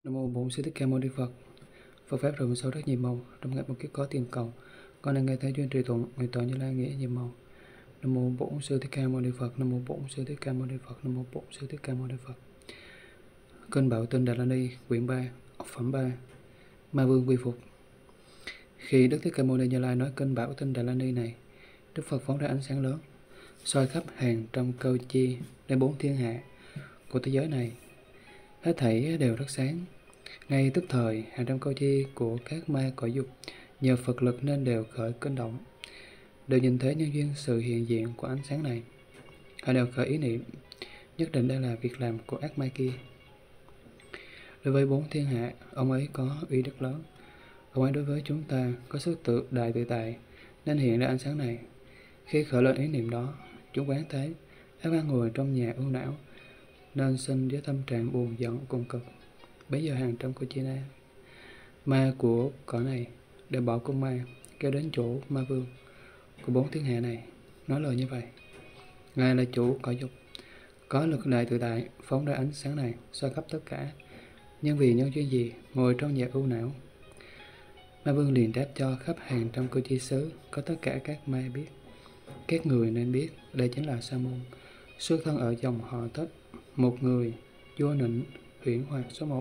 Nam mô Bổn Sư Thích Ca Mâu Ni Phật. Phật pháp rộng sâu rất nhiều màu, trong ngã một kiếp có tiền cầu, con đang nghe thấy duyên trì tụng, nguyện tội Như Lai nghĩa nhiều màu. Nam mô Bổn Sư Thích Ca Mâu Ni Phật. Nam mô Bổn Sư Thích Ca Mâu Ni Phật. Nam mô Bổn Sư Thích Ca Mâu Ni Phật. Kinh Bảo Tinh Đà La Ni, quyển 3, ốc phẩm 3. Ma Vương quy phục. Khi Đức Thích Ca Mâu Ni Như Lai nói kinh Bảo Tinh Đà La Ni này, Đức Phật phóng ra ánh sáng lớn, soi khắp hàng trăm câu chi đến bốn thiên hạ của thế giới này. Hết thảy đều rất sáng. Ngay tức thời, hàng trăm câu chi của các ma cõi dục nhờ Phật lực nên đều khởi kinh động, đều nhìn thấy nhân duyên sự hiện diện của ánh sáng này. Họ đều khởi ý niệm, nhất định đây là việc làm của ác ma kia. Đối với bốn thiên hạ, ông ấy có uy đức lớn. Ông ấy đối với chúng ta có sức đại tự tại, nên hiện ra ánh sáng này. Khi khởi lên ý niệm đó, chúng quán thấy ác ma ngồi trong nhà ưu não, nên sinh với tâm trạng buồn giận cùng cực. Bấy giờ hàng trăm cô chi ma của cõi này đều bỏ cung ma, kéo đến chỗ ma vương của bốn thiên hạ này, nói lời như vậy: Ngài là chủ cõi dục, có lực đại tự tại, phóng ra ánh sáng này soi khắp tất cả, nhưng vì nhân duyên gì ngồi trong nhà ưu não? Ma vương liền đáp cho khắp hàng trăm cô chi xứ, có tất cả các ma biết. Các người nên biết, đây chính là Sa môn, xuất thân ở dòng họ Tất, một người vua nịnh huyễn hoặc số 1,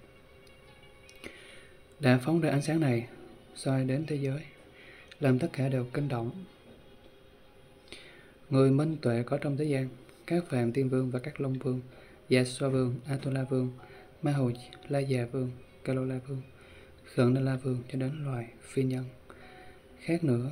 đã phóng ra ánh sáng này soi đến thế giới, làm tất cả đều kinh động. Người minh tuệ có trong thế gian, các Phạm Tiên Vương và các Long Vương, Dạ Xoa Vương, Atula Vương, Ma Hầu La Già Vương, Kalola Vương, Khẩn Na La Vương, cho đến loài phi nhân khác nữa.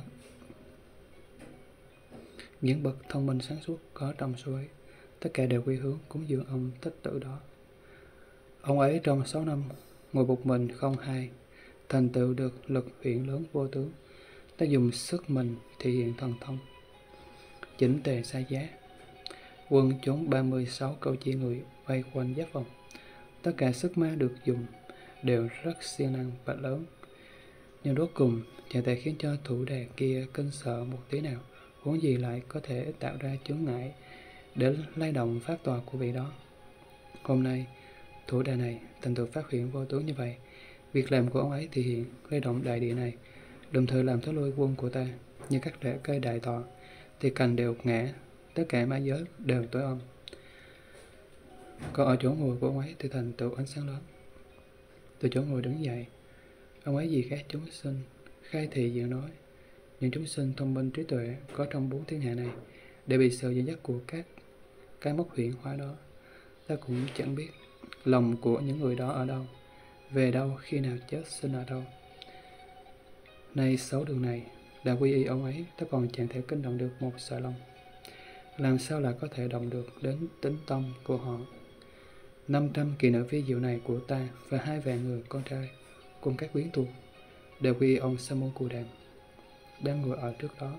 Những bậc thông minh sáng suốt có trong số ấy, tất cả đều quy hướng cúng dường ông Thích Tử đó. Ông ấy trong 6 năm ngồi một mình không hai, thành tựu được lực huyễn lớn vô tướng, ta dùng sức mình thể hiện thần thông, chỉnh tề xa giá. Quân chúng 36 câu chi người vây quanh giáp vòng, tất cả sức ma được dùng đều rất siêng năng và lớn, nhưng rốt cùng chẳng thể khiến cho thủ đà kia kinh sợ một tí nào, huống gì lại có thể tạo ra chướng ngại để lay động pháp tòa của vị đó. Hôm nay thủ đà này thành tựu phát hiện vô tướng như vậy, việc làm của ông ấy thể hiện lay động đại địa này, đồng thời làm thối lui quân của ta. Như các rễ cây đại thọ thì cành đều ngã, tất cả ma giới đều tối om. Còn ở chỗ ngồi của ông ấy thì thành tựu ánh sáng lớn. Từ chỗ ngồi đứng dậy, ông ấy vì các chúng sinh khai thị diện nói: những chúng sinh thông minh trí tuệ có trong bốn thiên hạ này để bị sự dẫn dắt của các cái mốc huyễn hóa đó. Ta cũng chẳng biết lòng của những người đó ở đâu, về đâu, khi nào chết, sinh ở đâu. Nay 6 đường này đã quy y ông ấy, ta còn chẳng thể kinh động được một sợi lòng. Làm sao lại có thể động được đến tính tâm của họ? 500 kỳ nữ phi diệu này của ta và 2 vạn người con trai cùng các quyến thuộc đều quy y ông Sa môn Cù Đàm đang ngồi ở trước đó.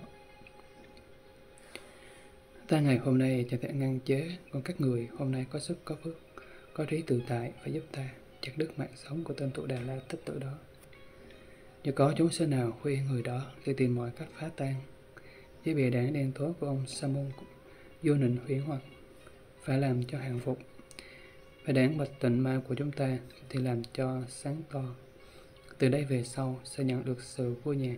Ta ngày hôm nay chẳng thể ngăn chế, còn các người hôm nay có sức có phước, có trí tự tại phải giúp ta chặt đứt mạng sống của tên Thủ Đà La Thích Tử đó. Nếu có chúng sinh nào quy người đó thì tìm mọi cách phá tan với bìa đảng đen tối của ông Sa môn vô nịnh huyễn hoặc, phải làm cho hàng phục. Và đảng bạch tịnh ma của chúng ta thì làm cho sáng to. Từ đây về sau sẽ nhận được sự vui nhàn.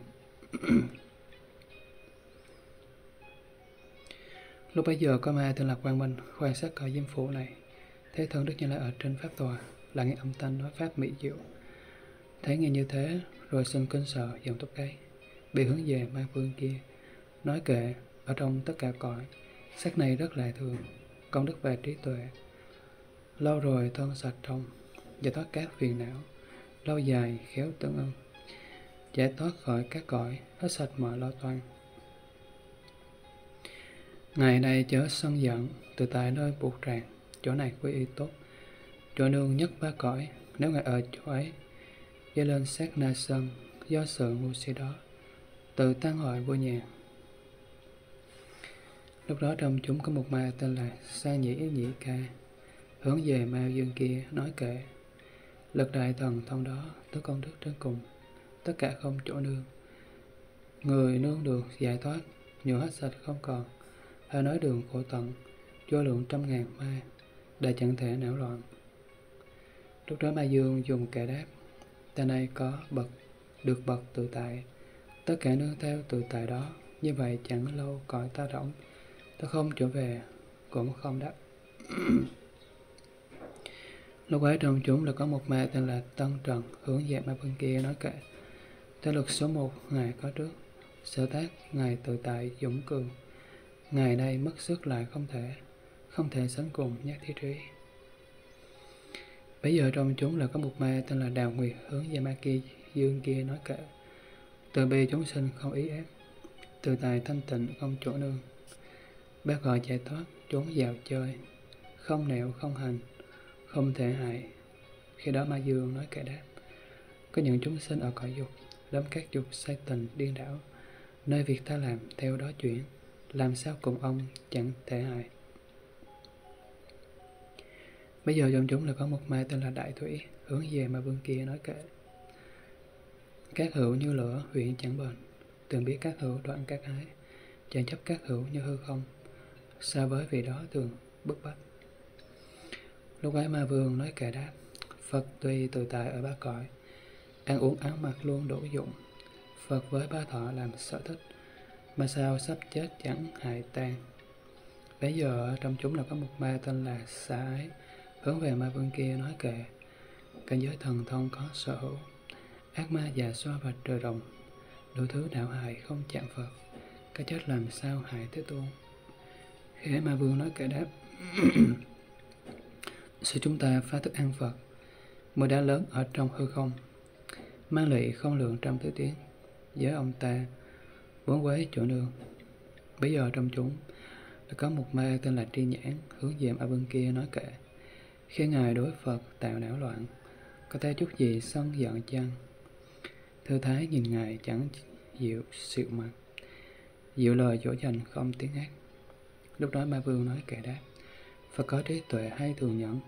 Lúc bấy giờ có ma tên là Quang Minh quan sát cõi diêm phủ này, thấy thân Đức Như Lai ở trên pháp tòa, là nghe âm thanh nói pháp mỹ diệu. Thấy nghe như thế rồi sinh kinh sợ, giận tóc gáy, bị hướng về ma vương kia, nói kệ: ở trong tất cả cõi, sắc này rất lạ thường, công đức và trí tuệ, lâu rồi thân sạch trong, giải thoát các phiền não, lâu dài khéo tương ưng, giải thoát khỏi các cõi, hết sạch mọi lo toan. Ngày nay chớ sân giận, từ tại nơi buộc ràng, chỗ này quy y tốt, chỗ nương nhất ba cõi. Nếu ngài ở chỗ ấy dấy lên sát na sân, do sự ngu si đó tự tăng hội vô nhà. Lúc đó trong chúng có một ma tên là Sa Nhĩ Nhĩ Ca, hướng về ma dương kia nói kệ: lực đại thần thông đó tới công đức đến cùng, tất cả không chỗ nương, người nương được giải thoát, nhựa hết sạch không còn. Hãy nói đường khổ tận, vô lượng trăm ngàn ma đã chẳng thể não loạn. Lúc đó Ma Dương dùng kệ đáp: ta nay có được bậc tự tại, tất cả nương theo tự tại đó. Như vậy chẳng lâu cõi ta rỗng, ta không trở về cũng không đáp. Lúc ấy trong chúng là có một ma tên là Tân Trần hướng về ma vương kia nói kệ: thế lực số 1 ngài có trước, sở tác ngài tự tại dũng cường, ngài nay mất sức lại không thể sánh cùng nhát thi trí. Bây giờ trong chúng là có một ma tên là Đào Nguyệt hướng về ma kia dương kia nói kệ: từ bi chúng sinh không ý ép, tự tại thanh tịnh không chỗ nương, bác gọi giải thoát trốn vào chơi, không nẻo không hành, không thể hại. Khi đó Ma Dương nói kệ đáp: có những chúng sinh ở cõi dục, đắm các dục say tình điên đảo, nơi việc ta làm theo đó chuyển, làm sao cùng ông chẳng thể hại. Bây giờ trong chúng là có một ma tên là Đại Thủy hướng về ma vương kia nói kệ: các hữu như lửa huyện chẳng bền, từng biết các hữu đoạn các ái, chẳng chấp các hữu như hư không, sao với vị đó thường bức bách. Lúc ấy ma vương nói kệ đáp: Phật tuy tự tại ở ba cõi, ăn uống áo mặc luôn đủ dụng, Phật với ba thọ làm sở thích, mà sao sắp chết chẳng hại tan. Bây giờ trong chúng là có một ma tên là Xà Ái hướng về ma vương kia nói kệ: cảnh giới thần thông có sở hữu, ác ma già xoa và trời đồng, đủ thứ đạo hại không chạm Phật, cái chết làm sao hại Thế Tôn. Khi ma vương nói kệ đáp: sự chúng ta phá thức ăn Phật, mưa đá lớn ở trong hư không, mang lị không lượng trăm thứ tiếng, với ông ta vốn quấy chỗ nương. Bây giờ trong chúng đã có một ma tên là Tri Nhãn hướng về ma vương kia nói kệ: khi ngài đối Phật tạo não loạn, có thấy chút gì sân giận chăng? Thư thái nhìn ngài chẳng dịu xịu mặt, dịu lời dỗ dành không tiếng ác. Lúc đó ma vương nói kệ đáp: Phật có trí tuệ hay thường nhẫn,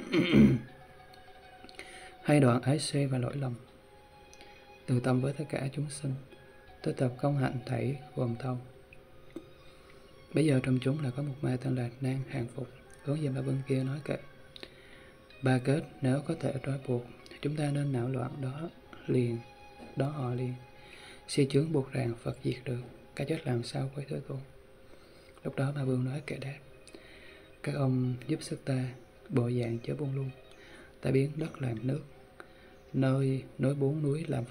hay đoạn ái xê và lỗi lầm, từ tâm với tất cả chúng sinh, tới tập công hạnh thảy gồm thâu. Bây giờ trong chúng là có một ma tên là Nan Hàng Phục hướng về ma vương kia nói kệ: ba kết nếu có thể trói buộc, chúng ta nên não loạn đó họ liền, si chướng buộc ràng Phật diệt được, cái chết làm sao với Thế Tôn. Lúc đó ma vương nói kệ đáp: các ông giúp sức ta, bộ dạng chớ buông luôn, ta biến đất làm nước, nơi nối 4 núi làm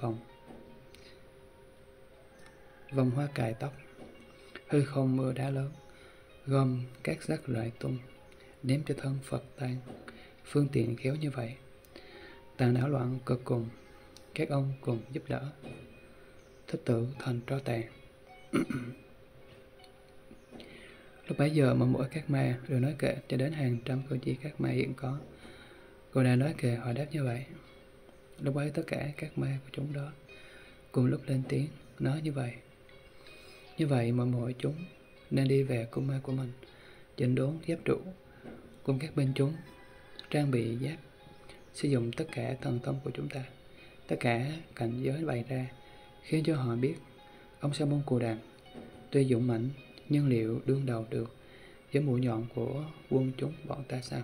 vòng hoa cài tóc, hư không mưa đá lớn, gom các rác loại tung, ném cho thân Phật tan, phương tiện khéo như vậy, tàn não loạn cực cùng, các ông cùng giúp đỡ, thích tử thành tro tàn. Lúc bấy giờ mà mỗi các ma đều nói kệ cho đến hàng trăm câu chi các ma hiện có, cô đã nói kệ họ đáp như vậy. Lúc ấy tất cả các ma của chúng đó cùng lúc lên tiếng nói như vậy: như vậy mà mỗi chúng nên đi về cung ma của mình, chỉnh đốn giáp trụ, cùng các bên chúng trang bị giáp, sử dụng tất cả thần thông của chúng ta, tất cả cảnh giới bày ra, khiến cho họ biết ông Sa Môn Cù Đàm tuy dũng mãnh nhưng liệu đương đầu được với mũi nhọn của quân chúng bọn ta sao?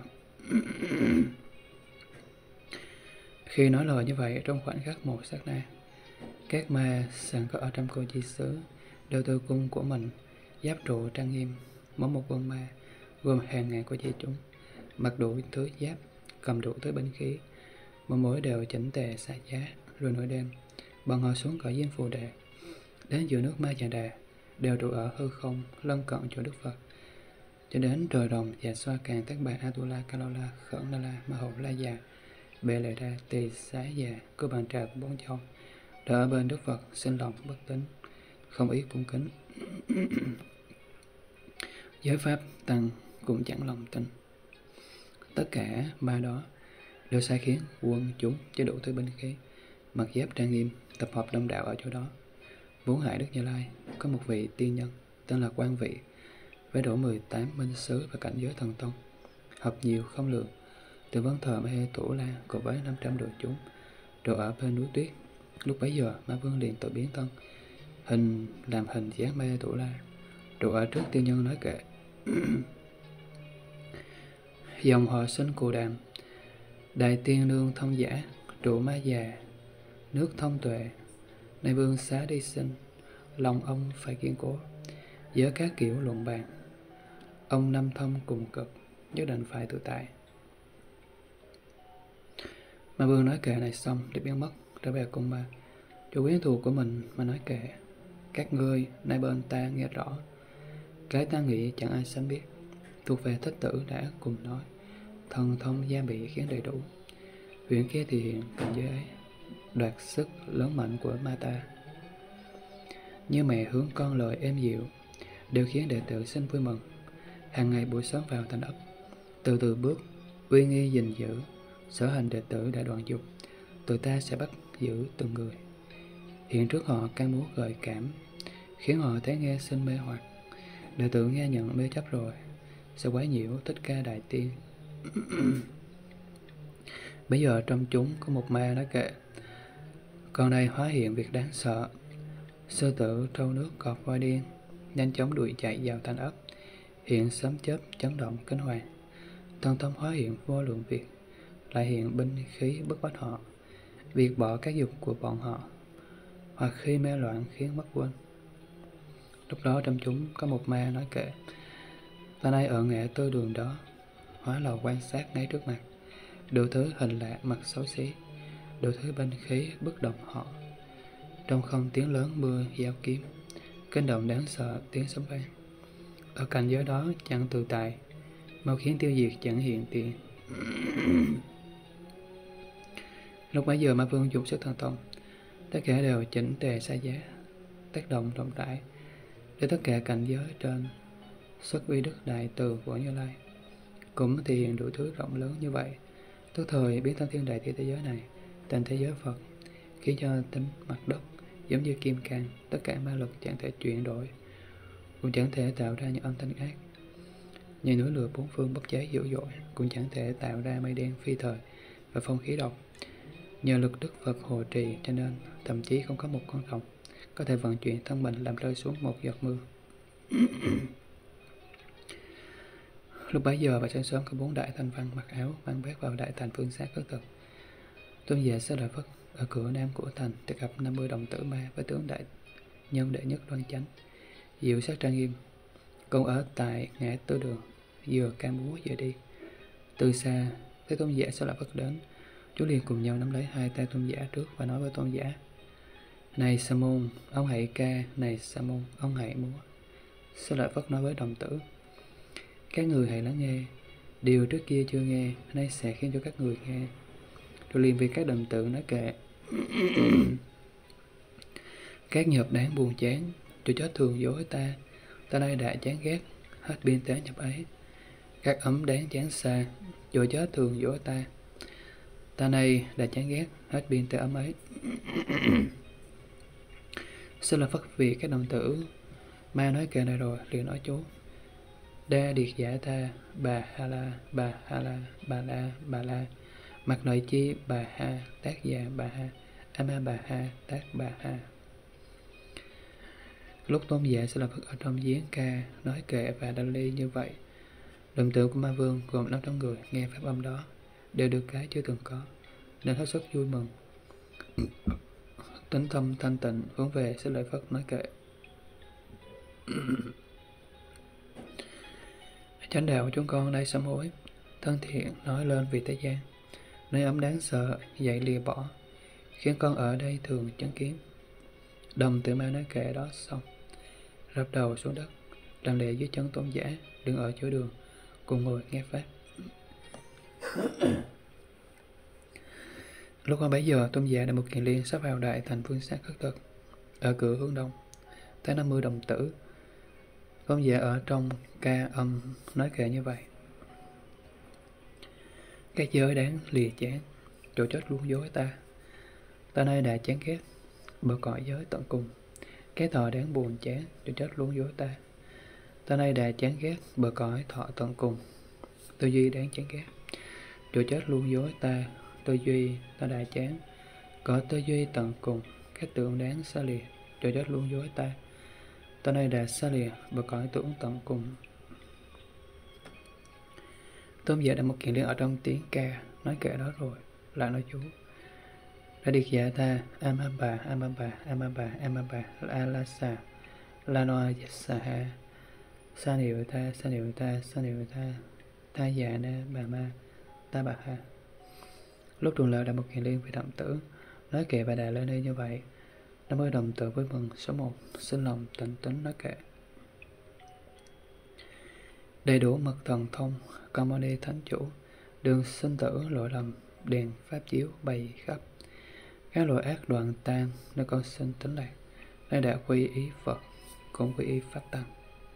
Khi nói lời như vậy, trong khoảnh khắc một sát na, các ma sẵn có ở trong cô chi xứ đều từ cung của mình giáp trụ trang nghiêm, mỗi một quân ma gồm hàng ngàn cô chi chúng, mặc đủ thứ giáp, cầm đủ thứ binh khí, mỗi đều chỉnh tề xa giá. Rồi nửa đêm, bọn họ xuống cõi Diêm Phù Đề, đến giữa nước Ma Già Đà, đều trụ ở hư không lân cận chỗ Đức Phật, cho đến trời đồng và xoa càng tác bà Atula, Kalola, Khẩn Na La, Ma Hậu La Già, Bệ Lệ Đa, Tỳ Xá Già, Cô Bàn Trà của 4 châu, đều ở bên Đức Phật sinh lòng bất tín, không ý cung kính. Giới pháp tăng cũng chẳng lòng tin. Tất cả ma đó đều sai khiến quân chúng cho đủ thứ binh khí, mặc giáp trang nghiêm, tập hợp đông đạo ở chỗ đó. Vốn hại Đức Như Lai có một vị tiên nhân tên là Quan Vị, với độ 18 minh xứ và cảnh giới thần thông, hợp nhiều không lượng, từ vấn thờ Ma Hê Thủ La cùng với 500 đội chúng, trụ ở bên núi tuyết. Lúc bấy giờ Ma Vương liền tự biến thân, làm hình dáng Ma Hê Thủ La, trụ ở trước tiên nhân nói kệ: dòng họ sinh Cù Đàm Đại tiên nương thông giả, trụ ma già, nước thông tuệ, nay vương xá đi sinh, lòng ông phải kiên cố. Giữa các kiểu luận bàn, ông năm thông cùng cực, nhất định phải tự tại. Ma vương nói kệ này xong để biến mất, trở về cung ma. Chủ quyến thuộc của mình mà nói kệ: các ngươi nay bên ta nghe rõ, cái ta nghĩ chẳng ai sánh biết. Thuộc về thích tử đã cùng nói, thần thông gia bị khiến đầy đủ. Huyện kia thì hiện cảnh giới ấy, đoạt sức lớn mạnh của ma ta. Như mẹ hướng con lời êm dịu, đều khiến đệ tử sinh vui mừng. Hàng ngày buổi sớm vào thành ấp, từ từ bước, uy nghi gìn giữ. Sở hành đệ tử đã đoạn dục, tụi ta sẽ bắt giữ từng người. Hiện trước họ ca múa gợi cảm, khiến họ thấy nghe sinh mê hoặc. Đệ tử nghe nhận mê chấp rồi, sẽ quấy nhiễu Thích Ca Đại Tiên. Bây giờ trong chúng có một ma nói kệ: con đây hóa hiện việc đáng sợ. Sư tử trâu nước cọp voi điên, nhanh chóng đuổi chạy vào thành ấp. Hiện sấm chớp chấn động kinh hoàng, thần thông hóa hiện vô lượng việc, lại hiện binh khí bức bách họ, việc bỏ các dục của bọn họ, hoặc khi mê loạn khiến mất quên. Lúc đó trong chúng có một ma nói kệ: ta nay ở ngã tư đường đó, hóa lò quan sát ngay trước mặt, đủ thứ hình lạ mặt xấu xí, đủ thứ binh khí bất động họ. Trong không tiếng lớn mưa giao kiếm, kinh động đáng sợ tiếng sấm vang. Ở cảnh giới đó chẳng tự tại, mau khiến tiêu diệt chẳng hiện tiền. Lúc bấy giờ ma vương dùng sức thần thông, tất cả đều chỉnh tề xa giá, tác động rộng rãi để tất cả cảnh giới trên xuất uy đức đại từ của Như Lai. Cũng thể hiện đủ thứ rộng lớn như vậy, tức thời biến thân thiên đại thiên thế giới này thành thế giới Phật, khiến cho tính mặt đất giống như kim cang, tất cả ma lực chẳng thể chuyển đổi, cũng chẳng thể tạo ra những âm thanh ác. Như núi lửa bốn phương bốc cháy dữ dội, cũng chẳng thể tạo ra mây đen phi thời và phong khí độc. Nhờ lực Đức Phật hộ trì, cho nên thậm chí không có một con rồng có thể vận chuyển thân mình làm rơi xuống một giọt mưa. Lúc bấy giờ và sáng sớm có 4 đại thanh văn mặc áo mang bát vào đại thành phương sát khất thực. Tôn giả Xá Lợi Phất ở cửa nam của thành đã gặp 50 đồng tử ma với tướng đại nhân đệ nhất đoan chánh, diệu sắc trang nghiêm, cùng ở tại ngã tư đường, vừa ca múa vừa đi. Từ xa thấy tôn giả Xá Lợi Phất đến, chúng liền cùng nhau nắm lấy hai tay tôn giả trước và nói với tôn giả: này Sa môn, ông hãy ca; này Sa môn, ông hãy múa. Xá Lợi Phất nói với đồng tử: các người hãy lắng nghe, điều trước kia chưa nghe, nay sẽ khiến cho các người nghe. Rồi liền vì các đồng tử nói kệ: các nhập đáng buồn chán, cho chết thường dối ta, ta nay đã chán ghét, hết biên tế nhập ấy. Các ấm đáng chán xa, cho chết thường dối ta, ta nay đã chán ghét, hết biên tế ấm ấy. Xá Lợi Phất vì các đồng tử ma nói kệ này rồi liền nói chú: đa điệt giả tha, bà ha la, bà ha la, bà la, bà la, mặt nội chi bà ha, tác già bà ha, ama bà ha, tác bà ha. Lúc tôn giả Xá Lợi Phất ở trong giếng ca nói kệ và đa ly như vậy, đồng tử của ma vương gồm 500 người nghe pháp âm đó đều được cái chưa từng có, nên hết sức vui mừng. Tính tâm thanh tịnh hướng về Xá Lợi Phất nói kệ: chánh đạo chúng con đây sám hối, thân thiện nói lên vì thế gian, nơi ấm đáng sợ dạy lìa bỏ, khiến con ở đây thường chứng kiến. Đồng tử ma nói kệ đó xong, rập đầu xuống đất, lặng lẽ dưới chân tôn giả đứng ở giữa đường, cùng ngồi nghe pháp. Lúc bấy giờ tôn giả Đại Mục Kiền Liên sắp vào đại thành phương sát khất thực. Ở cửa hướng đông thấy 50 đồng tử. Tôn giả ở trong ca âm nói kệ như vậy: các giới đáng lìa chán, chỗ chết luôn dối ta, ta nay đã chán ghét, bờ cõi giới tận cùng. Cái thọ đáng buồn chán, chỗ chết luôn dối ta, ta nay đã chán ghét, bờ cõi thọ tận cùng. Tư duy đáng chán ghét, chỗ chết luôn dối ta, tư duy ta đã chán, có tư duy tận cùng. Các tưởng đáng xa lìa, chỗ chết luôn dối ta, ta nay đã xa lìa, bờ cõi tưởng tận cùng. Tôn giả Đại Mục Kiền Liên ở trong tiếng ca nói kệ đó rồi, lại nói chú. Đã điệt giả ta, amaba, amaba, amaba, amaba, alasa, lanoa yasaha, sa niệu ta, sa niệu ta, sa niệu ta, ta già na, bà ma, ta bà ha. Lúc Trường Lão đã một Kiền Liên về động tử, nói kệ bà Đà lên đây như vậy. Nó mới đồng tử với mừng số 1, xin lòng tịnh tính nói kệ. Đầy đủ mật thần thông, con mô ni thánh chủ, đường sinh tử lỗi lầm, đèn pháp chiếu bày khắp. Các loại ác đoạn tan, nơi con sinh tính lạc, nơi đã quy ý Phật, cũng quy y Pháp Tăng.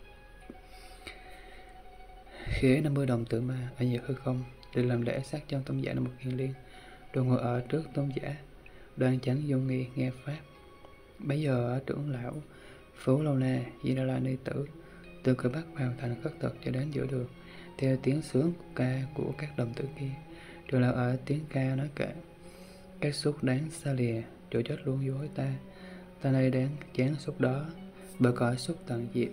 Khi ấy 50 đồng tử ma ở nhiệt hư không, được làm lễ sát chân tôn giả Nam Mô Kiền Liên, rồi ngồi ở trước tôn giả, đoan chánh dung nghi nghe Pháp. Bấy giờ ở trưởng lão Phú Lâu Na Di Đà La Ni Tử từ cửa bắc vào thành khất thực cho đến giữa đường, theo tiếng sướng ca của các đồng tử kia. Trường lão ở tiếng ca nói kệ: các xúc đáng xa lìa, chỗ chết luôn dối ta, ta nay đáng chán xúc đó, bởi cõi xúc tận diệt.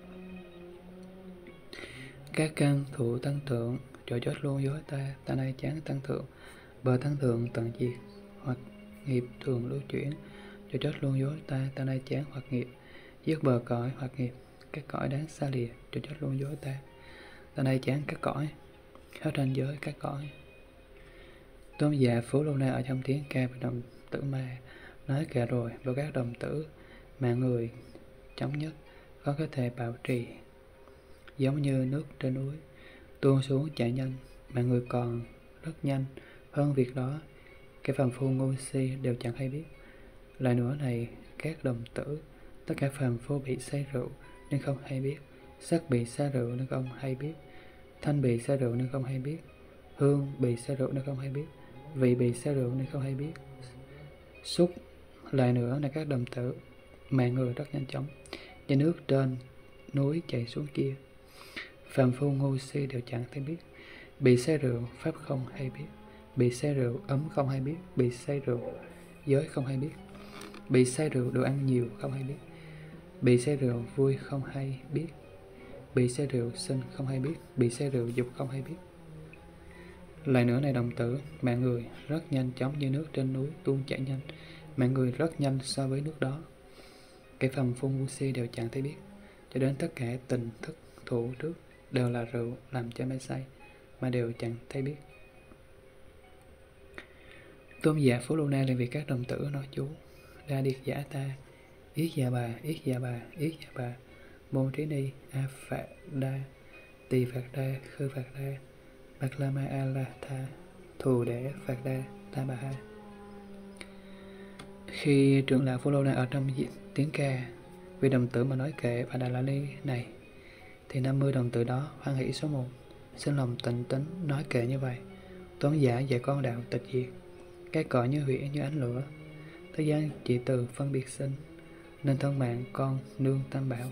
Các căn thụ tăng thượng, chỗ chết luôn dối ta, ta nay chán tăng thượng, bởi tăng thượng tận diệt. Hoặc nghiệp thường lưu chuyển, chỗ chết luôn dối ta, ta nay chán hoặc nghiệp, dứt bờ cõi hoặc nghiệp. Các cõi đáng xa lìa, chỗ chết luôn dối ta, ta nay chán các cõi, hết ranh giới các cõi. Tôn giả Phú Lâu Na ở trong tiếng ca về đồng tử ma nói kệ rồi, bởi các đồng tử mà người chống nhất có thể bảo trì, giống như nước trên núi tuôn xuống chảy nhanh, mà người còn rất nhanh hơn việc đó. Cái phàm phu ngu si đều chẳng hay biết. Lại nữa này, các đồng tử, tất cả phàm phu bị say rượu nên không hay biết, sắc bị sa rượu nên không hay biết, thanh bị sa rượu nên không hay biết, hương bị sa rượu nên không hay biết, vị bị sa rượu nên không hay biết. Xúc lại nữa là các đồng tử mà người rất nhanh chóng, như nước trên núi chảy xuống kia. Phàm phu ngu si đều chẳng thấy biết. Bị say rượu pháp không hay biết, bị say rượu ấm không hay biết, bị say rượu giới không hay biết, bị say rượu đồ ăn nhiều không hay biết, bị say rượu vui không hay biết, bị say rượu sinh không hay biết, bị say rượu dục không hay biết. Lại nữa này đồng tử, mạng người rất nhanh chóng như nước trên núi tuôn chảy nhanh, mạng người rất nhanh so với nước đó. Cái phàm phu ngu si đều chẳng thấy biết, cho đến tất cả tình thức thủ trước đều là rượu làm cho mê say, mà đều chẳng thấy biết. Tôn giả Phú Lâu Na liền vì các đồng tử nói chú: Đa điệt giả ta, yết dạ bà, yết dạ bà, yết dạ bà, môn trí ni, a phạt đa, tỳ phạt đa, khư phạt đa, bạc la ma a la tha, thù để phạt đa, ta bà ha. Khi trưởng lão Phú Lâu Na ở trong tiếng ca vì đồng tử mà nói kệ Bà Đà La Ni này, thì 50 đồng tử đó hoan hỷ số 1, xin lòng tịnh tính nói kệ như vậy: Tôn giả dạy con đạo tịch diệt, cái cõi như hủy như ánh lửa, thế gian chỉ từ phân biệt sinh, nên thân mạng con nương tam bảo.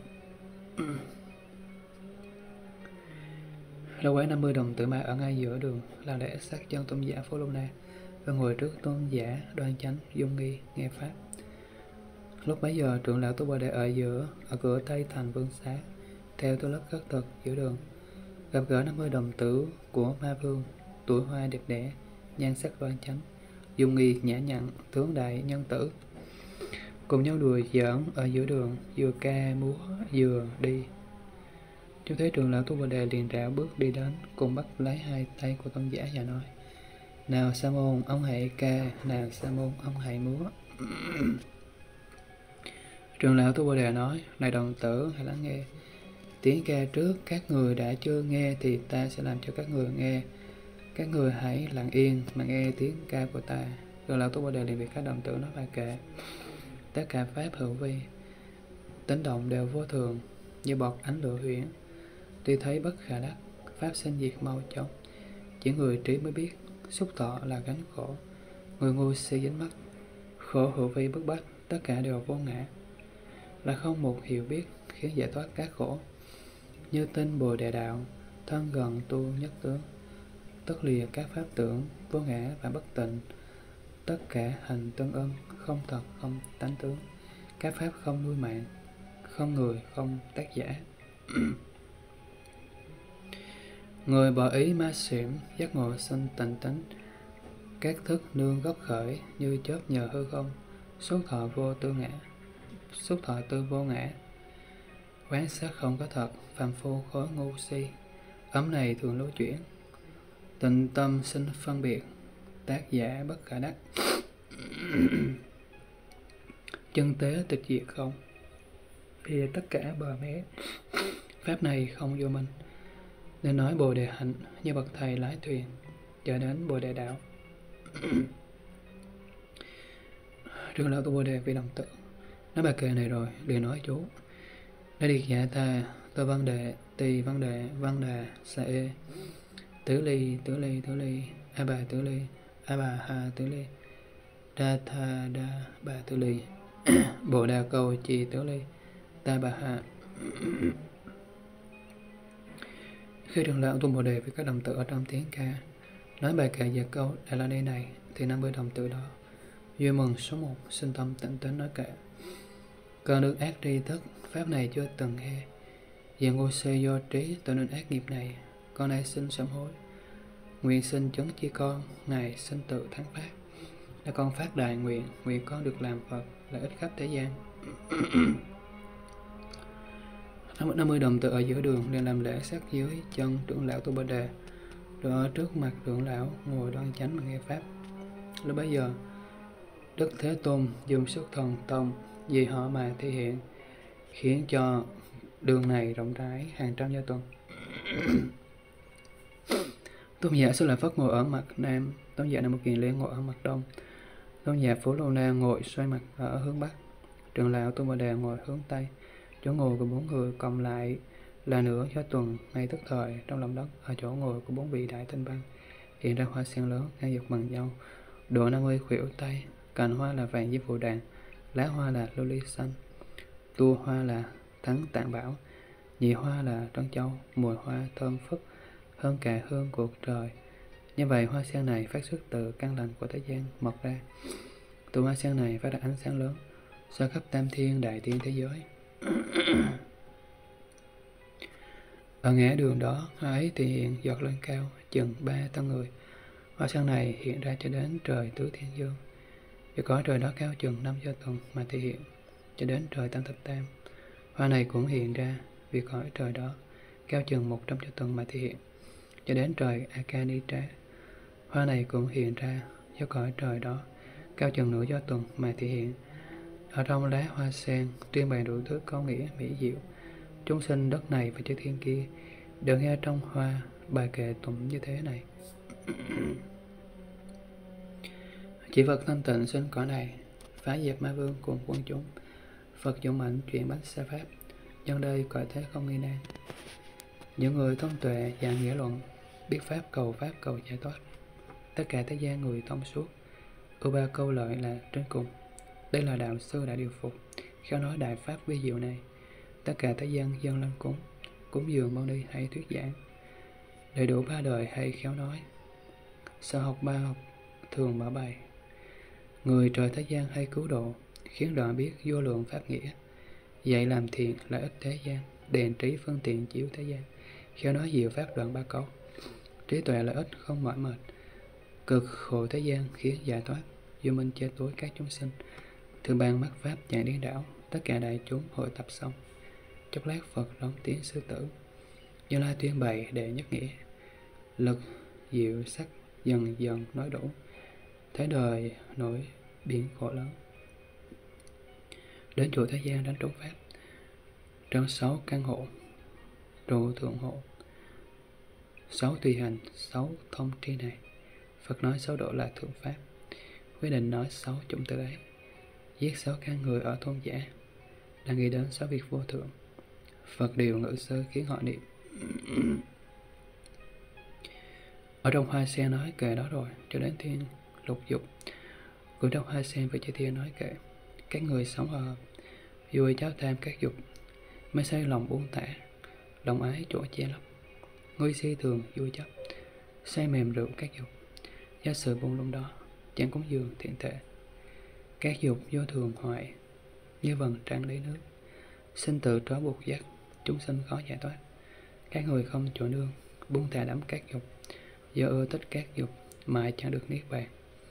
Lâu ấy 50 đồng tử ma ở ngay giữa đường là lễ sát chân tôn giả Phú Lâu Na, và ngồi trước tôn giả đoan chánh dung nghi nghe pháp. Lúc bấy giờ trưởng lão Tu Bà Đề ở giữa, ở cửa Tây thành Vương Xá, theo tu lớp khất thực giữa đường, gặp gỡ 50 đồng tử của ma vương, tuổi hoa đẹp đẽ, nhan sắc đoan chánh, dung nghi nhã nhặn, tướng đại nhân tử, cùng nhau đùa giỡn ở giữa đường, vừa ca múa vừa đi. Chú thấy trưởng lão Tu Bà Đề liền rảo bước đi đến, cùng bắt lấy hai tay của tôn giả và nói: Nào Sa môn, ông hãy ca, nào Sa môn, ông hãy múa. Trưởng lão Tu Bà Đề nói: Này đồng tử, hãy lắng nghe. Tiếng ca trước các người đã chưa nghe thì ta sẽ làm cho các người nghe. Các người hãy lặng yên mà nghe tiếng ca của ta. Trưởng lão Tu Bà Đề liền việc các đồng tử nói bài kệ: Tất cả pháp hữu vi, tính động đều vô thường, như bọt ánh lửa huyễn. Tuy thấy bất khả đắc, pháp sinh diệt mau chóng. Chỉ người trí mới biết, xúc thọ là gánh khổ. Người ngu si dính mắc, khổ hữu vi bức bách, tất cả đều vô ngã. Là không một hiểu biết khiến giải thoát các khổ. Như tinh Bồ Đề đạo, thân gần tu nhất tướng. Tất lìa các pháp tưởng, vô ngã và bất tịnh. Tất cả hành tương ưng, không thật không tánh tướng. Các pháp không nuôi mạng, không người không tác giả. Người bỏ ý ma xỉm, giác ngộ sinh tịnh tính, Các thức nương gốc khởi như chớp nhờ hư không, xúc thọ tư vô ngã. Quán sát không có thật, phàm phu khối ngu si. Ấm này thường lưu chuyển, tịnh tâm sinh phân biệt, tác giả bất khả đắc. Chân tế tịch diệt không, thì tất cả bờ mé. Pháp này không vô minh, nên nói Bồ Đề hạnh như bậc thầy lái thuyền chờ đến Bồ Đề đạo. Trường lão tu Bồ Đề vì đồng tự nói bài kệ này rồi liền nói chú: đã điệt dạ ta tơ văn đệ tỳ văn đà sa ê tứ ly a bà tứ ly a bà ha tứ ly đa tha đa bà tứ ly bồ đà cầu trì tứ ly ta bà ha. Khi trường lão tu Bồ Đề với các đồng tự ở trong tiếng ca nói bài kệ về câu Đà La Ni này, thì 50 đồng tự đó vui mừng số 1 sinh tâm tịnh tính nói kệ: cơ nước ác tri thức, pháp này chưa từng nghe. Vì ngu si do trí tạo nên ác nghiệp này, con nay xin sám hối. Nguyện xin chấn chi con, Ngài xin tự thắng pháp. Là con phát đại nguyện, nguyện con được làm Phật, lợi ích khắp thế gian. 50 đồng tự ở giữa đường để làm lễ sát dưới chân trưởng lão tu Bồ Đề, rồi ở trước mặt trưởng lão ngồi đoan chánh mà nghe pháp. Lúc bấy giờ Đức Thế Tôn dùng sức thần thông vì họ mà thể hiện, khiến cho đường này rộng rãi hàng trăm gia tuần. Tôn giả Sư Lợi Phất ngồi ở mặt nam, tôn giả Nam Mô Kiền Liên ngồi ở mặt đông, tôn giả Phú Lô Na ngồi xoay mặt ở hướng bắc, trưởng lão Tu Bồ Đề ngồi hướng tây. Chỗ ngồi của 4 người cộng lại là nửa gia tuần ngay tức thời trong lòng đất. Ở chỗ ngồi của 4 vị đại tinh văn hiện ra hoa sen lớn ngang dọc bằng nhau, độ 50 khuỷu tay. Cành hoa là vàng với phù đàn, lá hoa là lily xanh, tua hoa là thắng tạng bảo, nhị hoa là trân châu, mùi hoa thơm phức hơn cả hương của trời. Như vậy hoa sen này phát xuất từ căn lành của thế gian mọc ra. Từ hoa sen này phát ra ánh sáng lớn soi khắp tam thiên đại thiên thế giới. Ở ngã đường đó, hoa ấy thì hiện giọt lên cao chừng 3 tấc người. Hoa sen này hiện ra cho đến trời tứ thiên dương. Và cõi trời đó cao chừng 5 gia tuần mà thể hiện cho đến trời tam thập tam. Hoa này cũng hiện ra vì cõi trời đó cao chừng 100 gia tuần mà thể hiện cho đến trời Akanitra. Hoa này cũng hiện ra do cõi trời đó cao chừng nửa gia tuần mà thể hiện. Ở trong lá hoa sen tuyên bày đủ thứ câu nghĩa mỹ diệu. Chúng sinh đất này và chư thiên kia đều nghe trong hoa bài kệ tụng như thế này: chỉ Phật thanh tịnh sinh cõi này, phá diệt ma vương cùng quân chúng. Phật dũng mạnh chuyển bách xa pháp, nhân đây cõi thế không nghi nan. Những người thông tuệ và nghĩa luận, biết pháp cầu giải thoát. Tất cả thế gian người thông suốt, ưu ba câu lợi là trên cùng. Đây là đạo sư đã điều phục, khéo nói đại pháp vi diệu này. Tất cả thế gian dân lâm cúng dường mâu ni hay thuyết giảng, đầy đủ 3 đời hay khéo nói. Sở học 3 học thường mở bày, người trời thế gian hay cứu độ, khiến đoạn biết vô lượng pháp nghĩa. Dạy làm thiện lợi ích thế gian, đền trí phương tiện chiếu thế gian, khéo nói diệu pháp đoạn 3 câu. Trí tuệ lợi ích không mỏi mệt, cực khổ thế gian khiến giải thoát, vô minh che tối các chúng sinh. Thường ban mắt pháp chạy điên đảo, tất cả đại chúng hội tập xong. Chốc lát Phật đón tiếng sư tử, Như Lai tuyên bày đệ nhất nghĩa. Lực diệu sắc dần dần nói đủ, thế đời nổi biển khổ lớn. Đến chùa thế gian đánh trốn pháp, trong 6 căn hộ, trụ thượng hộ, 6 tùy hành, 6 thông tri này. Phật nói 6 độ là thượng pháp, quyết định nói 6 chủng tử ấy. Giết 6 căn người ở thôn giả, đang nghĩ đến 6 việc vô thượng. Phật điều ngữ sơ khiến họ niệm. Ở trong hoa sen nói kệ đó rồi, cho đến thiên lục dục. Cũng trong hoa sen với chư thiên nói kệ: các người sống hòa hợp, vui cháu tham các dục, mới xây lòng buông thả, lòng ái chỗ che lấp. Ngươi si thường vui chấp, say mềm rượu các dục, do sự buông lung đó, chẳng cúng dường thiện thể. Các dục vô thường hoại, như vầng trăng lấy nước, sinh tự trói buộc dắt, chúng sinh khó giải thoát. Các người không chỗ nương, buông thả đắm các dục, do ưa thích các dục, mãi chẳng được niết bàn.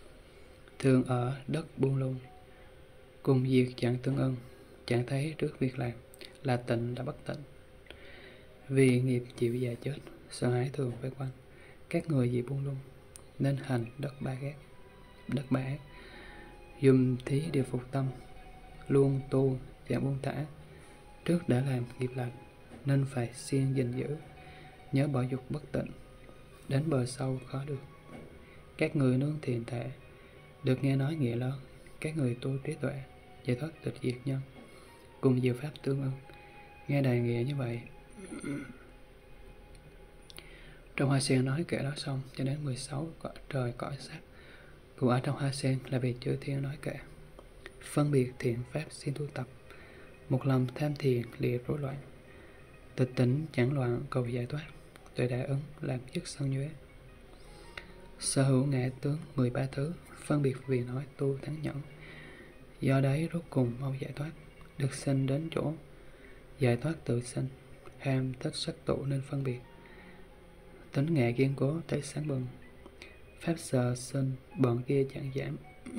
thường ở đất buông lung, cùng diệt chẳng tương ưng, chẳng thấy trước việc làm, là tịnh đã bất tịnh. Vì nghiệp chịu già chết, sợ hãi thường vây quanh, các người vì buông lung, nên hành đất ba ác. Dùm thí điều phục tâm, luôn tu chẳng buông thả, trước đã làm nghiệp lành, nên phải siêng gìn giữ, nhớ bỏ dục bất tịnh, đến bờ sâu khó được. Các người nương thiền thể, được nghe nói nghĩa lớn, các người tu trí tuệ, giải thoát tịch diệt nhân, cùng nhiều pháp tương ưng, nghe đại nghĩa như vậy. Trong hoa sen nói kể đó xong cho đến 16 cõi trời cõi sắc. Cũng ở trong hoa sen là việc chư thiên nói kể. Phân biệt thiện pháp xin tu tập, một lòng tham thiền lìa rối loạn, tịch tỉnh chẳng loạn cầu giải thoát, tuệ đại ứng làm dứt sân nhuế. Sở hữu ngã tướng 13 thứ, phân biệt vì nói tu thắng nhẫn, do đấy rốt cùng mau giải thoát, được sinh đến chỗ giải thoát tự sinh. Ham thích sắc tụ nên phân biệt, tính ngã kiên cố thấy sáng bừng, pháp sợ sinh bọn kia chẳng giảm.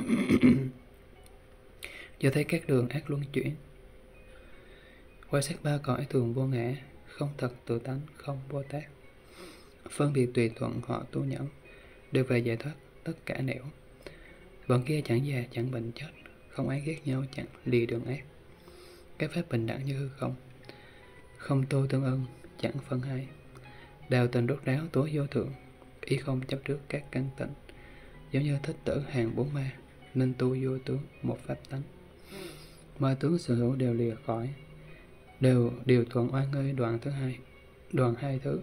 Do thấy các đường ác luân chuyển, quan sát ba cõi thường vô ngã, không thật tự tánh, không Bồ Tát. Phân biệt tùy thuận họ tu nhẫn, đều về giải thoát tất cả nẻo. Bọn kia chẳng già chẳng bệnh chết, không ái ghét nhau chẳng lìa đường ác. Các pháp bình đẳng như hư không, không tu tương ưng, chẳng phân hai. Đào tình rốt ráo tối vô thượng, ý không chấp trước các căn tịnh. Giống như thích tử hàng 4 ma, nên tu vô tướng một pháp tánh. Ma tướng sở hữu đều lìa khỏi, đều thuận oai ngơi đoạn thứ hai, đoạn hai thứ.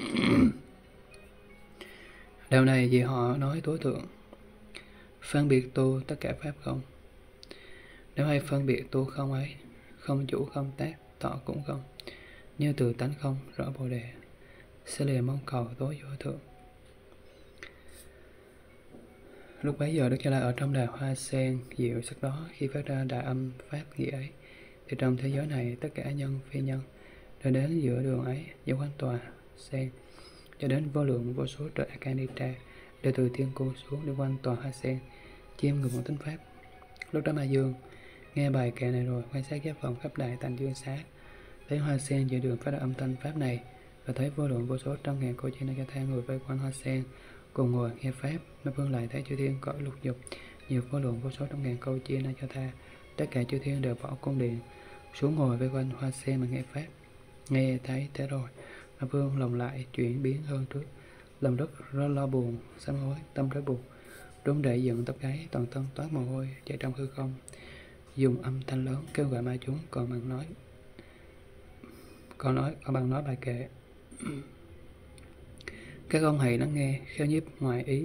Điều này vì họ nói tối thượng, phân biệt tu tất cả pháp không. Nếu hay phân biệt tu không ấy, không chủ không tác, tọ cũng không, như từ tánh không rõ bồ đề, sẽ liền mong cầu tối vô thượng. Lúc bấy giờ Đức Như Lai ở trong đà hoa sen diệu sắc đó, khi phát ra đại âm pháp nghĩa ấy, thì trong thế giới này tất cả nhân phi nhân đã đến giữa đường ấy, do quanh tòa sen cho đến vô lượng vô số trời Akanita đều từ thiên cung xuống đi quanh tòa hoa sen chiêm ngưỡng một tính pháp. Lúc đó Ma Dương nghe bài kệ này rồi, quan sát giáp vọng khắp đại tạng dương xá, thấy hoa sen giữa đường phát ra âm thanh pháp này, và thấy vô lượng vô số trăm ngàn cô chi na tha người vây quanh hoa sen cùng ngồi nghe pháp. Ma Vương lại thấy chư thiên cõi lục dục nhiều vô lượng vô số trăm ngàn câu chi na tha, tất cả chư thiên đều bỏ cung điện xuống ngồi vây quanh hoa sen mà nghe pháp. Nghe thấy thế rồi, Ma Vương lòng lại chuyển biến hơn trước, lòng rất lo buồn, sám hối, tâm rất buồn, run rẩy dựng tóc gáy, toàn thân toát mồ hôi, chạy trong hư không, dùng âm thanh lớn kêu gọi ma chúng, còn bằng nói bài kệ. Các ông hãy lắng nghe, khéo nhiếp ngoại ý.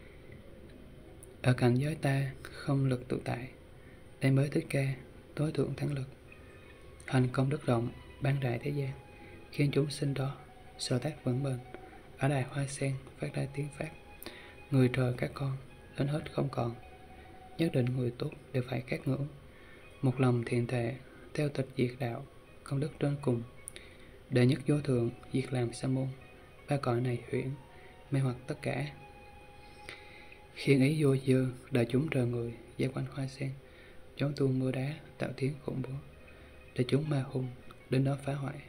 Ở cảnh giới ta không lực tự tại, đây mới Thích Ca tối thượng thắng lực, hành công đức rộng, ban đại thế gian, khiến chúng sinh đó sở tác vững bền. Ở đài hoa sen phát ra tiếng pháp, người trời các con đến hết không còn, nhất định người tốt đều phải các ngưỡng, một lòng thiện thệ theo tịch diệt đạo, công đức trên cùng, đệ nhất vô thượng diệt làm sa môn, ba cõi này huyễn mê hoặc tất cả. Khiến ý vô dư đại chúng trời người dây quanh hoa sen, chống tu mưa đá tạo tiếng khủng bố, để chúng ma hung đến đó phá hoại.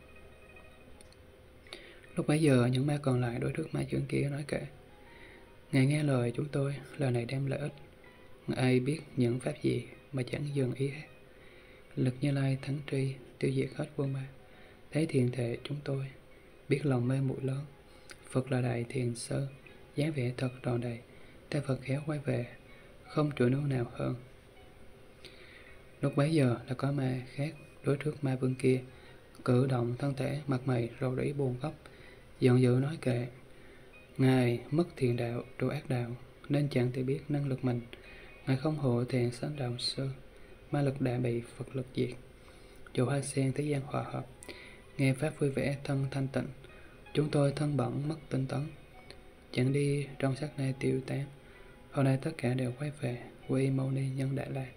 Lúc bấy giờ những ma còn lại đối trước ma trưởng kia nói kệ: Ngài nghe lời chúng tôi, lời này đem lợi ích. Ai biết những pháp gì mà chẳng dừng ý hết. Lực Như Lai thắng tri, tiêu diệt hết vô ma. Thấy thiền thể chúng tôi, biết lòng mê muội lớn. Phật là đại thiền sơ, dáng vẻ thật tròn đầy. Ta Phật khéo quay về, không chỗ nương nào hơn. Lúc bấy giờ là có ma khác đối trước ma vương kia, cử động thân thể, mặt mày rầu rĩ buồn khóc, giận dữ nói kệ: Ngài mất thiền đạo, trụ ác đạo, nên chẳng thể biết năng lực mình. Ngài không hộ thiền sanh đạo sư, ma lực đã bị Phật lực diệt. Chỗ hoa sen thế gian hòa hợp, nghe pháp vui vẻ thân thanh tịnh. Chúng tôi thân bẩn mất tinh tấn, chẳng đi trong sát na tiêu tán. Hôm nay tất cả đều quay về quy y Mâu Ni Nhân Đại La.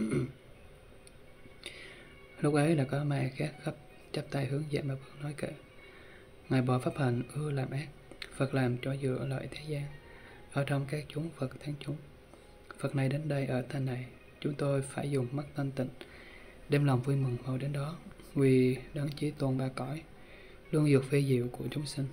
Lúc ấy là có ma khác khắp chắp tay hướng dạ Ma Vương nói kệ: Ngài bỏ pháp hành ưa làm ác, Phật làm cho dựa lợi thế gian. Ở trong các chúng Phật thắng chúng, Phật này đến đây ở thanh này, chúng tôi phải dùng mắt thanh tịnh, đem lòng vui mừng mau đến đó, vì đấng chí tôn ba cõi, luôn dược phi diệu của chúng sinh.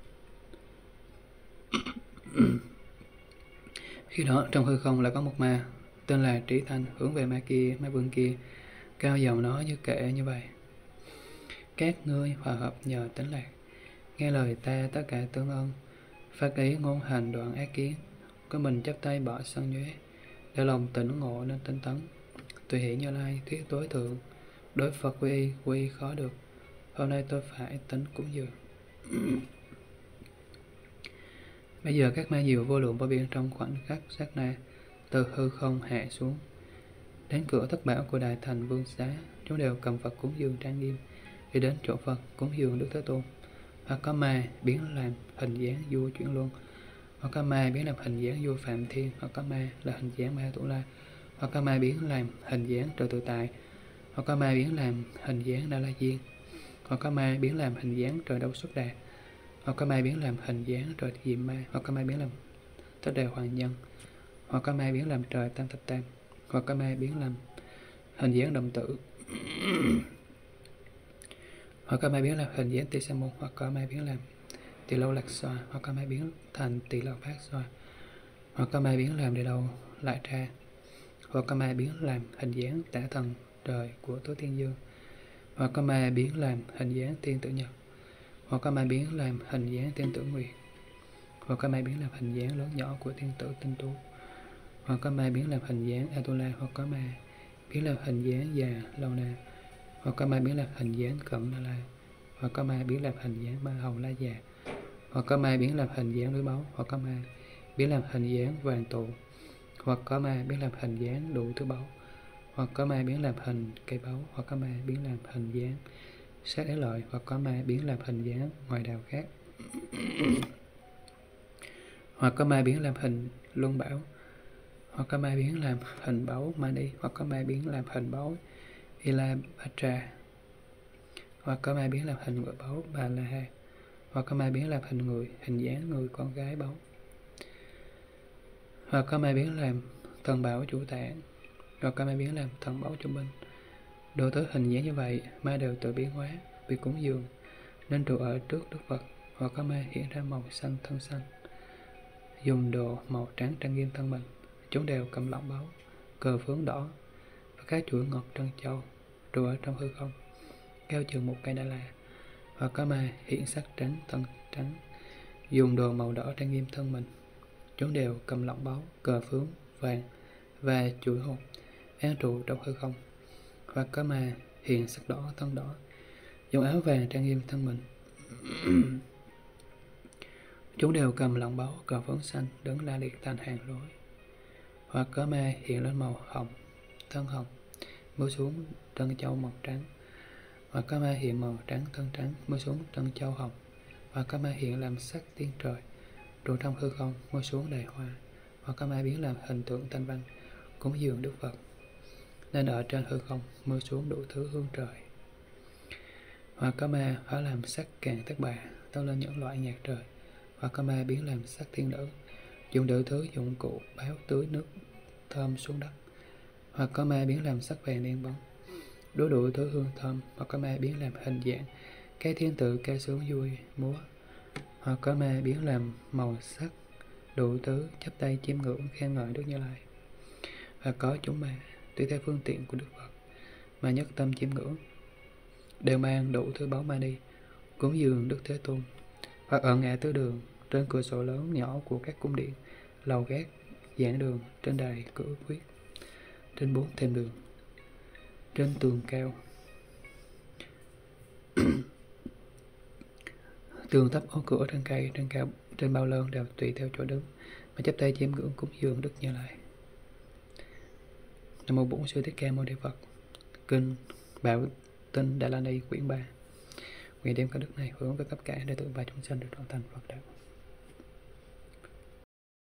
Khi đó trong hư không lại có một ma, tên là Trí Thanh, hướng về ma vương kia, cao giọng nói như kệ như vậy: các ngươi hòa hợp nhờ tánh lạc, nghe lời ta tất cả tương ơn, phát ý ngôn hành đoạn ác kiến, có mình chắp tay bỏ sân nhuế, để lòng tỉnh ngộ nên tinh tấn, tùy hỷ Như Lai thuyết tối thượng, đối Phật quy y khó được, hôm nay tôi phải tính cúng dường. Bây giờ các ma diệu vô lượng vô biên trong khoảnh khắc sát na từ hư không hạ xuống đến cửa thất bảo của đại thành Vương Xá, chúng đều cầm Phật cúng dường trang nghiêm, đi đến chỗ Phật cúng dường Đức Thế Tôn. Hoặc có ma biến làm hình dáng vua chuyển luân, hoặc có ma biến làm hình dáng vua Phạm Thiên, hoặc có ma là hình dáng Ma Tổ La, hoặc có ma biến làm hình dáng Trời Tự Tại, hoặc có ma biến làm hình dáng Na La Diên, hoặc có ma biến làm hình dáng Trời Đâu Xuất Đà, hoặc có ma biến làm hình dáng Trời Diệm Ma, hoặc có ma biến làm Tất Đề Hoàng Nhân, hoặc có ma biến làm Trời Tam Thập Tam, hoặc có ma biến làm hình dáng Đồng Tử, hoặc có ma biến làm hình dáng Tỳ Sa Môn, hoặc có ma biến làm Tỳ Lâu Lạc Xoa, hoặc có ma biến thành Tỳ Lâu Phát Xoa, hoặc có ma biến làm Địa Đầu Lại Tra, hoặc có ma biến làm hình dáng Tả Thần Trời của Tố Thiên Dương, hoặc có ma biến làm hình dáng Tiên Tử Nhật, hoặc có ma biến làm hình dáng Tiên Tử Nguyệt, hoặc có ma biến làm hình dáng lớn nhỏ của Tiên Tử Tinh Tú, hoặc có ma biến làm hình dáng Atula, hoặc có ma biến làm hình dáng già Lâu Na, hoặc có ma biến làm hình dáng Cận Na La, hoặc có ma biến làm hình dáng Ma Hầu La Già, hoặc có ma biến làm hình dáng núi báu, hoặc có ma biến làm hình dáng vàng tụ, hoặc có ma biến làm hình dáng đủ thứ báu, hoặc có ma biến làm hình cây báu, hoặc có ma biến làm hình dáng sát ế lợi, hoặc có ma biến làm hình dáng ngoài đạo khác, hoặc có ma biến làm hình luân bảo, hoặc có ma biến làm hình báu Mani, hoặc có ma biến làm hình báu Ila Batra, hoặc có ma biến làm hình ngựa báu Bà La Ha, hoặc có ma biến làm hình người, hình dáng người con gái báu, hoặc có ma biến làm thần bảo chủ tạng, hoặc có ma biến làm thần bảo trung binh. Đồ tới hình dáng như vậy, ma đều tự biến hóa vì cúng dường nên trụ ở trước Đức Phật, hoặc có ma hiện ra màu xanh thân xanh, dùng đồ màu trắng trang nghiêm thân mình, chúng đều cầm lọng báu, cờ phướng đỏ và các chuỗi ngọc trân châu, trụ ở trong hư không, cao chừng một cây đa la. Hoặc có ma hiện sắc trắng thân trắng, dùng đồ màu đỏ trang nghiêm thân mình, chúng đều cầm lọng báu, cờ phướng vàng và chuỗi hột, an trụ trong hư không. Hoặc có ma hiện sắc đỏ thân đỏ, dùng áo vàng trang nghiêm thân mình, chúng đều cầm lọng báu, cờ phướng xanh, đứng la liệt thành hàng rối. Hoặc có ma hiện lên màu hồng, thân hồng, mưa xuống trân châu màu trắng. Hoặc có ma hiện màu trắng thân trắng, mưa xuống trân châu hồng. Hoặc có ma hiện làm sắc tiên trời, trụ trong hư không, mưa xuống đầy hoa. Hoặc có ma biến làm hình tượng thanh văn, cúng dường Đức Phật, nên ở trên hư không mưa xuống đủ thứ hương trời. Hoặc có ma hóa làm sắc càng tác bà, tâu lên những loại nhạc trời. Hoặc có ma biến làm sắc thiên nữ, dùng đủ thứ dụng cụ báo tưới nước thơm xuống đất. Hoặc có ma biến làm sắc vàng đen bóng, đố đủ thứ hương thơm. Hoặc có ma biến làm hình dạng cái thiên tử ca sướng vui múa. Hoặc có ma biến làm màu sắc đủ thứ chắp tay chiêm ngưỡng khen ngợi Đức Như Lai. Và có chúng ma tùy theo phương tiện của Đức Phật mà nhất tâm chiêm ngưỡng, đều mang đủ thứ báu Mani cúng dường Đức Thế Tôn. Hoặc ở ngã tư đường, trên cửa sổ lớn nhỏ của các cung điện, lầu gác, giảng đường, trên đài cửa quyết, trên 4 thềm đường, trên tường cao, tường thấp ô cửa, trên cây, trên cao, trên bao lơn đều tùy theo chỗ đứng mà chắp tay chiêm ngưỡng cúng dường Đức Như Lai. Nam mô Bổn Sư Thích Ca Mâu Ni Phật. Kinh Bảo Tinh Đại La Ni quyển 3. Nguyện đem các đức này hướng với tất cả đệ tử và chúng sanh được trọn thành Phật đạo.